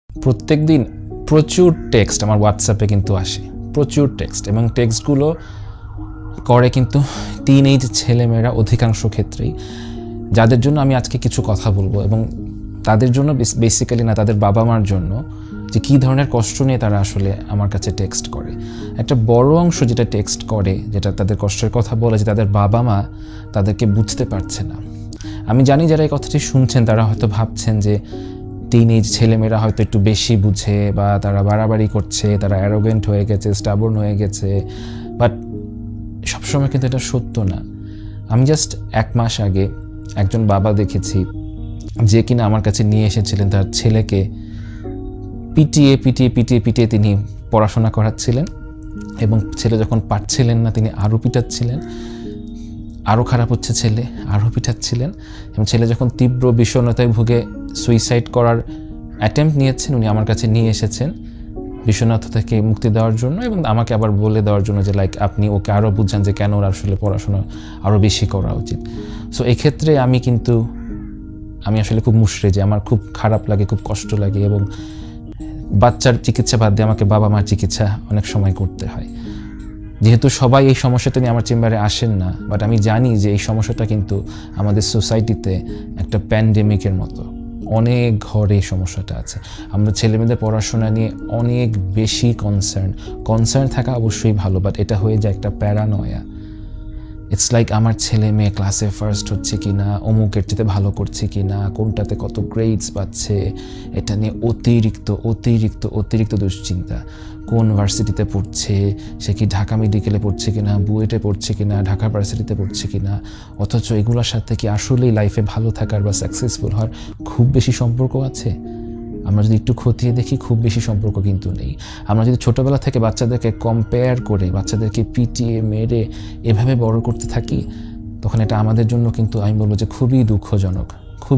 প্রত্যেকদিন প্রচুর টেক্সট আমার হোয়াটসঅ্যাপে কিন্তু আসে, প্রচুর টেক্সট, এবং টেক্সটগুলো করে কিন্তু টিনেজ ছেলেমেয়েরা অধিকাংশ ক্ষেত্রেই, যাদের জন্য আমি আজকে কিছু কথা বলবো, এবং তাদের জন্য বেসিক্যালি না, তাদের বাবা মার জন্য, যে কী ধরনের কষ্ট নিয়ে তারা আসলে আমার কাছে টেক্সট করে। একটা বড় অংশ যেটা টেক্সট করে, যেটা তাদের কষ্টের কথা বলে, যে তাদের বাবা মা তাদেরকে বুঝতে পারছে না। আমি জানি যারা এই কথাটি শুনছেন তারা হয়তো ভাবছেন যে টিনেজ ছেলেমেয়েরা হয়তো একটু বেশি বুঝে, বা তারা বাড়াবাড়ি করছে, তারা অ্যারোগেন্ট হয়ে গেছে, স্টাবর্ন হয়ে গেছে, বাট সবসময় কিন্তু এটা সত্য না। আমি জাস্ট 1 মাস আগে একজন বাবা দেখেছি যে কিনা আমার কাছে নিয়ে এসেছিলেন তার ছেলেকে পিটিয়ে তিনি পড়াশোনা করাচ্ছিলেন, এবং ছেলে যখন পারছিলেন না তিনি আরও পিটাচ্ছিলেন, আরও খারাপ হচ্ছে ছেলে, আরও পিটাচ্ছিলেন, এবং ছেলে যখন তীব্র বিষণ্ণতায় ভুগে সুইসাইড করার অ্যাটেম্প্ট নিয়েছেন, উনি আমার কাছে নিয়ে এসেছেন বিষণ্ণতা থেকে মুক্তি দেওয়ার জন্য, এবং আমাকে আবার বলে দেওয়ার জন্য যে লাইক আপনি ওকে আরও বুঝান যে কেন ওর আসলে পড়াশোনা আরও বেশি করা উচিত। সো এক্ষেত্রে আমি আসলে খুব মুশড়ে, যে আমার খুব খারাপ লাগে, খুব কষ্ট লাগে, এবং বাচ্চার চিকিৎসা বাদ দিয়ে আমাকে বাবা মার চিকিৎসা অনেক সময় করতে হয়। যেহেতু সবাই এই সমস্যাটা নিয়ে আমার চেম্বারে আসেন না, বাট আমি জানি যে এই সমস্যাটা কিন্তু আমাদের সোসাইটিতে একটা প্যান্ডেমিকের মতো, অনেক ঘরে এই সমস্যাটা আছে। আমরা ছেলেমেয়েদের পড়াশোনা নিয়ে অনেক বেশি কনসার্ন থাকা অবশ্যই ভালো, বাট এটা হয়ে যায় একটা প্যারানয়া। ইটস লাইক আমার ছেলে মেয়ে ক্লাসে ফার্স্ট হচ্ছে কি না, অমুকের চেয়ে ভালো করছে কি না, কোনটাতে কত গ্রেডস পাচ্ছে, এটা নিয়ে অতিরিক্ত দুশ্চিন্তা। কোন ভার্সিটিতে পড়ছে, সে কি ঢাকা মেডিকেলে পড়ছে কিনা, বুয়েটে পড়ছে কিনা, ঢাকা ভার্সিটিতে পড়ছে কিনা, অথচ এগুলোর সাথে কি আসলেই লাইফে ভালো থাকার বা সাকসেসফুল হওয়ার খুব বেশি সম্পর্ক আছে? আমরা যদি একটু খতিয়ে দেখি, খুব বেশি সম্পর্ক কিন্তু নেই। আমরা যদি ছোটোবেলা থেকে বাচ্চাদেরকে কম্পেয়ার করে, বাচ্চাদেরকে পিটিয়ে মেরে এভাবে বড় করতে থাকি, তখন এটা আমাদের জন্য কিন্তু আমি বলবো যে খুবই দুঃখজনক।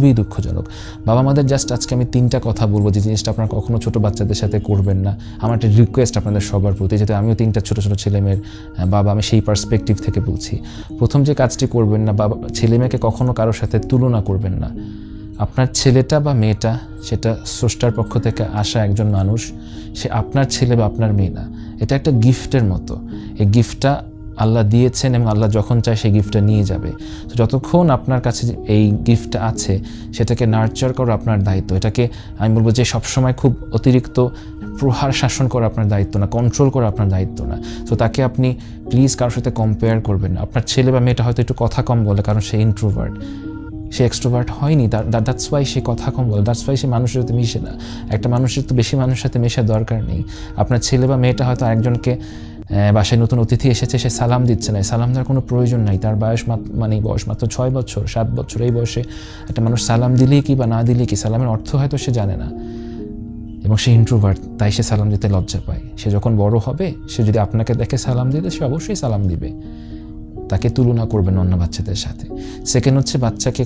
বাবা মাদের জাস্ট আজকে আমি 3টা কথা বলবো, যে জিনিসটা আপনারা কখনো ছোটো বাচ্চাদের সাথে করবেন না। আমার একটা রিকোয়েস্ট আপনাদের সবার প্রতি, যেহেতু আমিও 3টা ছোটো ছেলেমেয়ের বাবা, আমি সেই পার্সপেক্টিভ থেকে বলছি। প্রথম যে কাজটি করবেন না, বাবা ছেলে মেয়েকে কখনো কারোর সাথে তুলনা করবেন না। আপনার ছেলেটা বা মেয়েটা সেটা স্রষ্টার পক্ষ থেকে আসা একজন মানুষ, সে আপনার ছেলে বা আপনার মেয়ে না, এটা একটা গিফটের মতো। এই গিফটটা আল্লাহ দিয়েছেন, এবং আল্লাহ যখন চায় সেই গিফটটা নিয়ে যাবে। তো যতক্ষণ আপনার কাছে এই গিফটটা আছে, সেটাকে নার্চার করা আপনার দায়িত্ব। এটাকে আমি বলবো যে সবসময় খুব অতিরিক্ত প্রহার শাসন করা আপনার দায়িত্ব না, কন্ট্রোল করা আপনার দায়িত্ব না। তো তাকে আপনি প্লিজ কারোর সাথে কম্পেয়ার করবেন না। আপনার ছেলে বা মেয়েটা হয়তো একটু কথা কম বলে, কারণ সে ইন্ট্রোভার্ট, সে এক্সট্রোভার্ট হয়নি, দ্যাটস ওয়াই সে কথা কম বলে, দ্যাটস ওয়াই সে মানুষের সাথে মিশে না। একটা মানুষের তো বেশি মানুষের সাথে মেশার দরকার নেই। আপনার ছেলে বা মেয়েটা হয়তো একজনকে বাসায় নতুন অতিথি এসেছে, সে সালাম দিচ্ছে না, সালাম দেওয়ার কোনো প্রয়োজন নাই। তার বয়স মাত্র 6 বছর 7 বছর। এই বয়সে একটা মানুষ সালাম দিলেই কি বা না দিলেই কি, সালামের অর্থ হয়তো সে জানে না, এবং সে ইন্ট্রোভার্ট, তাই সে সালাম দিতে লজ্জা পায়। সে যখন বড় হবে, সে যদি আপনাকে দেখে সালাম দিলে, সে অবশ্যই সালাম দিবে। তাকে তুলনা করবেন অন্য বাচ্চাদের সাথে। সেকেন্ড হচ্ছে, বাচ্চাকে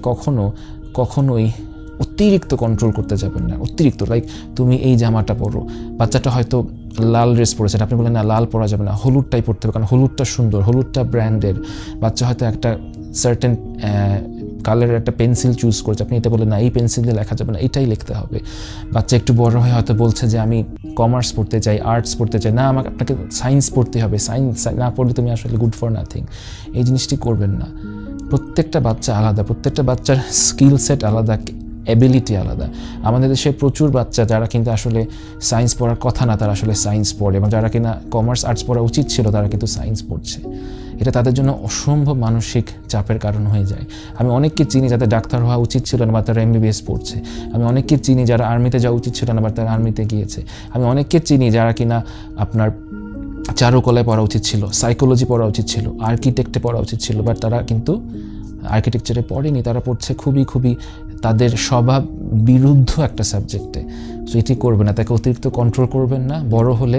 কখনোই অতিরিক্ত কন্ট্রোল করতে যাবেন না। অতিরিক্ত লাইক তুমি এই জামাটা পরো, বাচ্চাটা হয়তো লাল ড্রেস পরেছে, আপনি বলেন না লাল পরা যাবে না, হলুদটাই পরতে হবে, কারণ হলুদটা সুন্দর, হলুদটা ব্র্যান্ডের। বাচ্চা হয়তো একটা সার্টেন কালারের একটা পেন্সিল চুজ করছে, আপনি এটা বলেন না এই পেন্সিল দিয়ে লেখা যাবে না, এটাই লিখতে হবে। বাচ্চা একটু বড় হয়ে হয়তো বলছে যে আমি কমার্স পড়তে চাই, আর্টস পড়তে চাই, না আপনাকে সায়েন্স পড়তে হবে, সায়েন্স না পড়লে তুমি আসলে গুড ফর নাথিং। এই জিনিসটি করবেন না। প্রত্যেকটা বাচ্চা আলাদা, প্রত্যেকটা বাচ্চার স্কিল সেট আলাদা, অ্যাবিলিটি আলাদা। আমাদের দেশে প্রচুর বাচ্চা যারা কিন্তু আসলে সায়েন্স পড়ার কথা না, তারা আসলে সায়েন্স পড়ে, এবং যারা কিনা কমার্স আর্টস পড়া উচিত ছিল, তারা কিন্তু সায়েন্স পড়ছে। এটা তাদের জন্য অসম্ভব মানসিক চাপের কারণ হয়ে যায়। আমি অনেককে চিনি যাদের ডাক্তার হওয়া উচিত ছিল না, বা তারা MBBS পড়ছে। আমি অনেককে চিনি যারা আর্মিতে যাওয়া উচিত ছিল না, বা তারা আর্মিতে গিয়েছে। আমি অনেককে চিনি যারা কিনা আপনার চারুকলায় পড়া উচিত ছিল, সাইকোলজি পড়া উচিত ছিল, আর্কিটেক্টে পড়া উচিত ছিল, বাট তারা কিন্তু আর্কিটেকচারে পড়েনি। তারা পড়ছে খুবই তাদের স্বভাব বিরুদ্ধ একটা সাবজেক্টে। সো এটি করবেন না, তাকে অতিরিক্ত কন্ট্রোল করবেন না। বড় হলে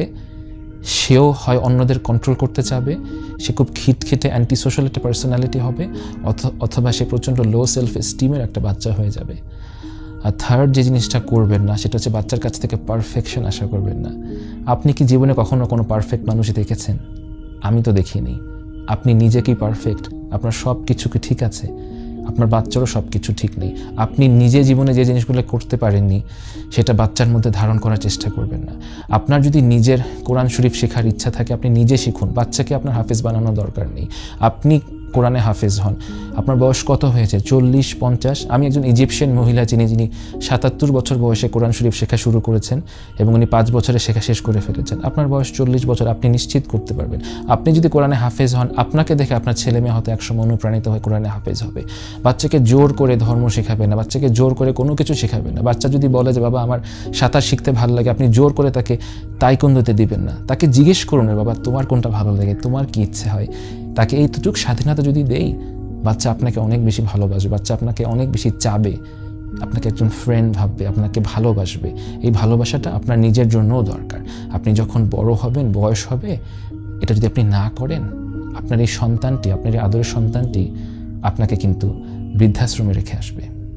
সেও হয় অন্যদের কন্ট্রোল করতে চাবে, সে খুব খিটখিটে অ্যান্টি সোশ্যাল একটা পার্সোনালিটি হবে, অথবা সে প্রচণ্ড লো সেলফ এস্টিমের একটা বাচ্চা হয়ে যাবে। আর থার্ড যে জিনিসটা করবেন না, সেটা হচ্ছে বাচ্চার কাছ থেকে পারফেকশন আশা করবেন না। আপনি কি জীবনে কখনো কোনো পারফেক্ট মানুষই দেখেছেন? আমি তো দেখিনি। আপনি নিজে কি পারফেক্ট? আপনার সব কিছু কি ঠিক আছে? আপনার বাচ্চারও সব কিছু ঠিক নেই। আপনি নিজে জীবনে যে জিনিসগুলো করতে পারেননি সেটা বাচ্চার মধ্যে ধারণ করার চেষ্টা করবেন না। আপনার যদি নিজের কোরআন শরীফ শেখার ইচ্ছা থাকে আপনি নিজে শিখুন, বাচ্চাকে আপনার হাফেজ বানানোর দরকার নেই। আপনি কোরআনে হাফেজ হন। আপনার বয়স কত হয়েছে? 40-50? আমি একজন ইজিপশিয়ান মহিলা যিনি 77 বছর বয়সে কোরআন শরীফ শেখা শুরু করেছেন এবং উনি 5 বছরে শেখা শেষ করে ফেলেছেন। আপনার বয়স 40 বছর, আপনি নিশ্চিত করতে পারবেন আপনি যদি কোরআনে হাফেজ হন, আপনাকে দেখে আপনার ছেলে মেয়ে হয়তো একসময় অনুপ্রাণিত হয়ে কোরআনে হাফেজ হবে। বাচ্চাকে জোর করে ধর্ম শেখাবে না, বাচ্চাকে জোর করে কোনো কিছু শেখাবে না। বাচ্চা যদি বলে যে বাবা আমার সাঁতার শিখতে ভালো লাগে, আপনি জোর করে তাকে তাইকোন্ডোতে দিবেন না। তাকে জিজ্ঞেস করুন বাবা তোমার কোনটা ভালো লাগে, তোমার কি ইচ্ছে হয়। তাকে এইটুকু স্বাধীনতা যদি দেই, বাচ্চা আপনাকে অনেক বেশি ভালোবাসবে, বাচ্চা আপনাকে অনেক বেশি চাবে, আপনাকে একজন ফ্রেন্ড ভাববে, আপনাকে ভালোবাসবে। এই ভালোবাসাটা আপনার নিজের জন্যও দরকার। আপনি যখন বড় হবেন, বয়স হবে, এটা যদি আপনি না করেন, আপনার এই সন্তানটি, আপনার এই আদরের সন্তানটি আপনাকে কিন্তু বৃদ্ধাশ্রমে রেখে আসবে।